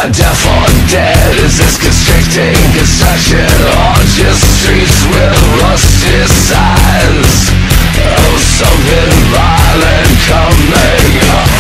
deaf or dead? Is this constricting construction or just streets with rusty signs? Oh, something violent coming.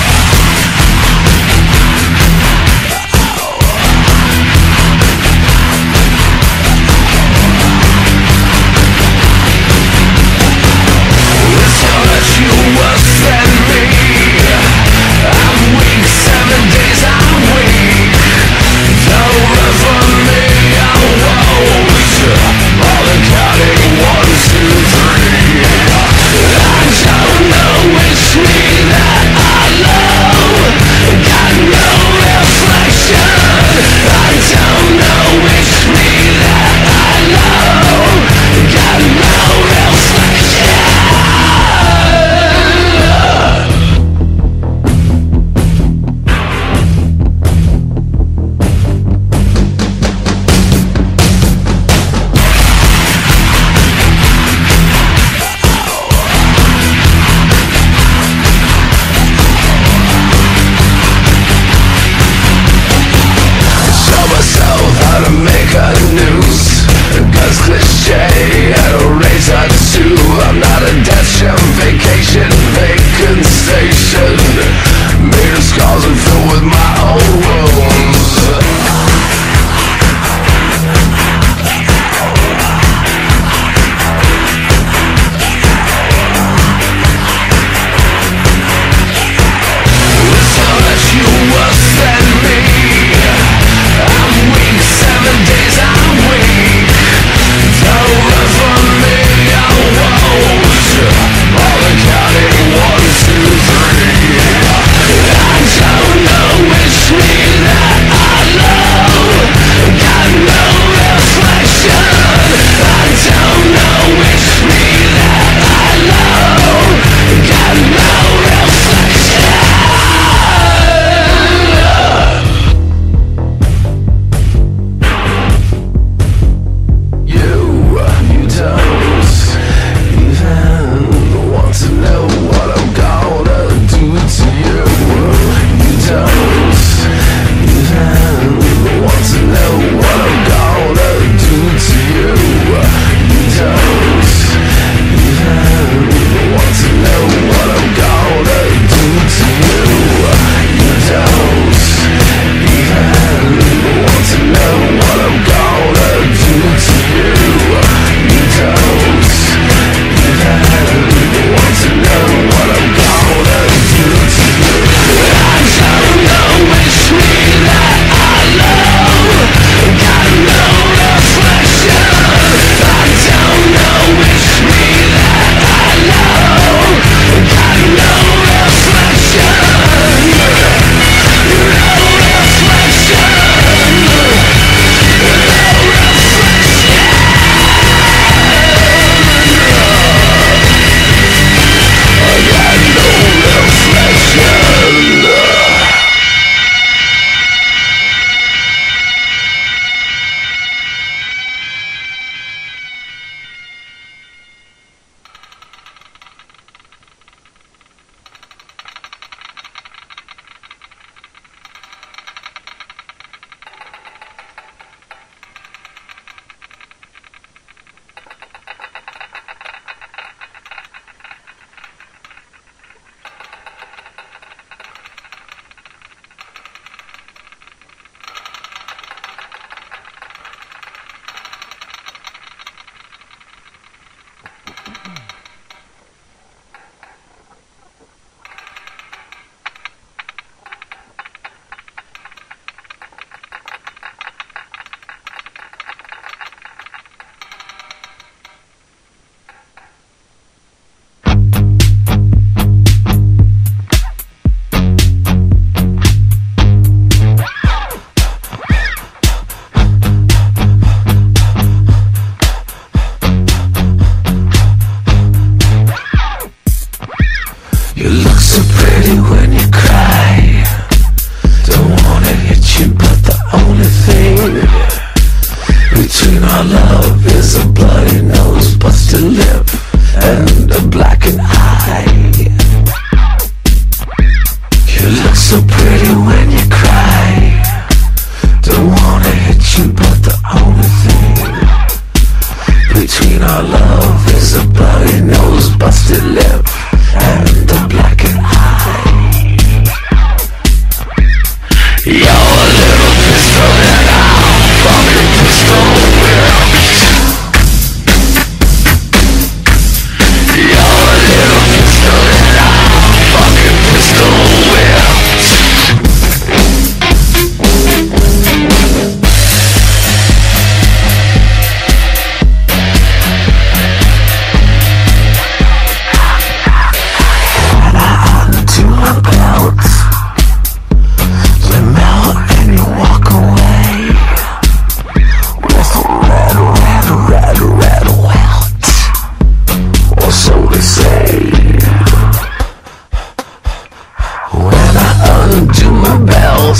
my belt,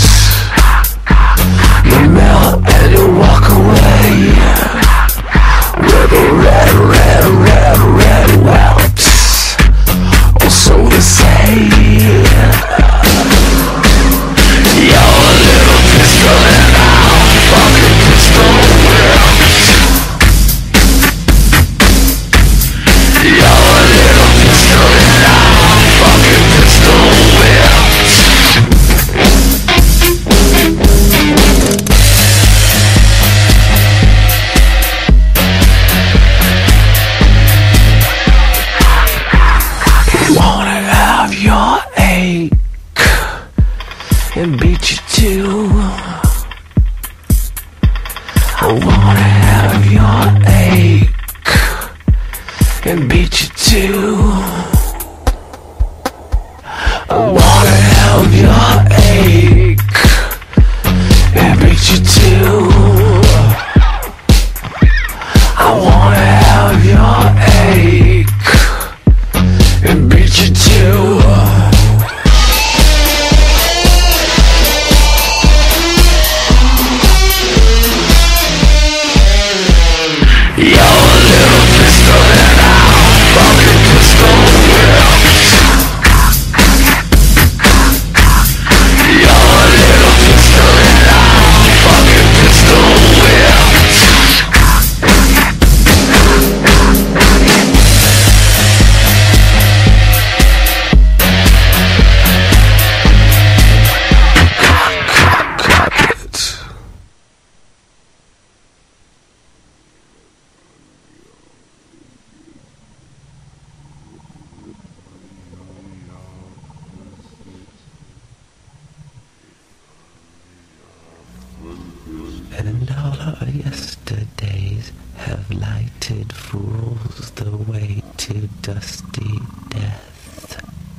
you melt and you walk away with a red, red, red, red welt, or so they say. You're a little pistol and I'm a fucking pistol whipped. You're a little pistol and I'm a fucking pistol whipped. Wanna have your ache and beat you too. I wanna have your ache and beat you too. I wanna have your ache and beat you too. I wanna have your ache and beat you too. You're a little pistol and I'm a fucking pistol whipped. You're a little pistol and I'm a fucking pistol whipped. Cock it. And all our yesterdays have lighted fools the way to dusty death.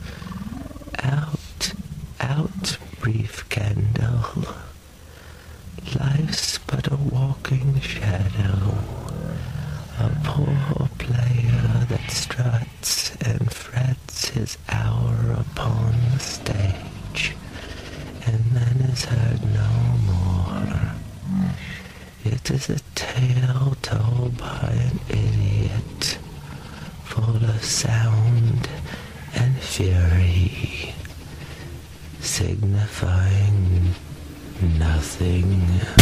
Out, out, brief candle. Life's but a walking shadow, a poor player that struts and frets his hour upon the stage, and then is heard no more. It is a tale told by an idiot, full of sound and fury, signifying nothing.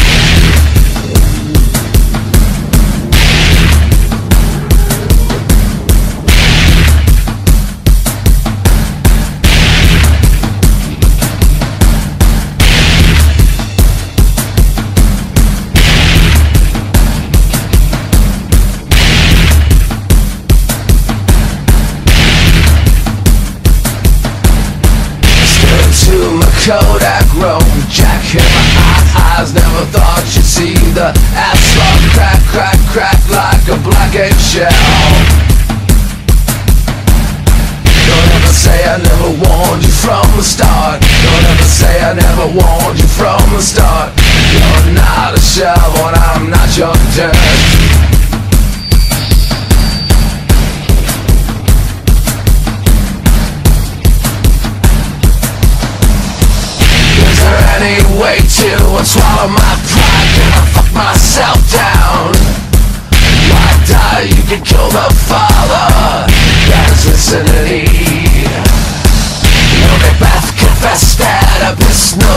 Kodak roll, Jack in my eyes. Never thought you'd see the asphalt crack, crack, crack like a black eggshell. Don't ever say I never warned you from the start. Don't ever say I never warned you from the start. You're not a shell and I'm not your dirt. Any way to swallow my pride? Can I fuck myself down? Why die? You can kill the father that is listening. Your Macbeth confessed that a piss no